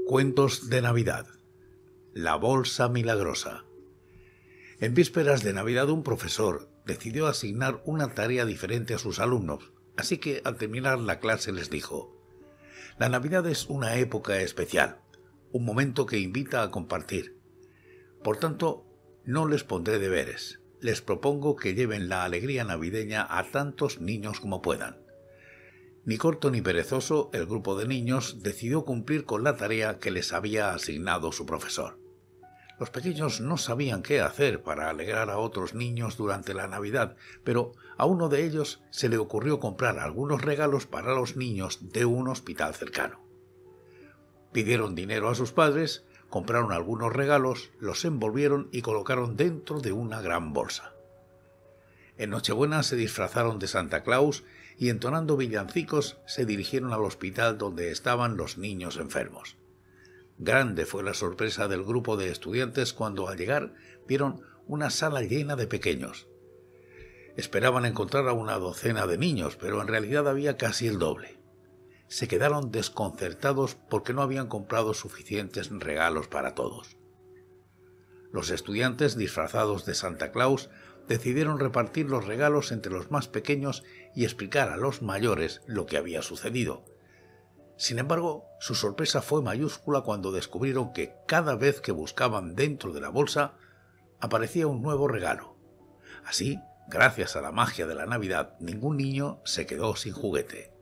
Cuentos de Navidad. La bolsa milagrosa. En vísperas de Navidad, un profesor decidió asignar una tarea diferente a sus alumnos, así que al terminar la clase les dijo: la Navidad es una época especial, un momento que invita a compartir. Por tanto, no les pondré deberes. Les propongo que lleven la alegría navideña a tantos niños como puedan. Ni corto ni perezoso, el grupo de niños decidió cumplir con la tarea que les había asignado su profesor. Los pequeños no sabían qué hacer para alegrar a otros niños durante la Navidad, pero a uno de ellos se le ocurrió comprar algunos regalos para los niños de un hospital cercano. Pidieron dinero a sus padres, compraron algunos regalos, los envolvieron y colocaron dentro de una gran bolsa. En Nochebuena se disfrazaron de Santa Claus y, entonando villancicos, se dirigieron al hospital donde estaban los niños enfermos. Grande fue la sorpresa del grupo de estudiantes cuando al llegar vieron una sala llena de pequeños. Esperaban encontrar a una docena de niños, pero en realidad había casi el doble. Se quedaron desconcertados porque no habían comprado suficientes regalos para todos. Los estudiantes, disfrazados de Santa Claus, decidieron repartir los regalos entre los más pequeños y explicar a los mayores lo que había sucedido. Sin embargo, su sorpresa fue mayúscula cuando descubrieron que cada vez que buscaban dentro de la bolsa, aparecía un nuevo regalo. Así, gracias a la magia de la Navidad, ningún niño se quedó sin juguete.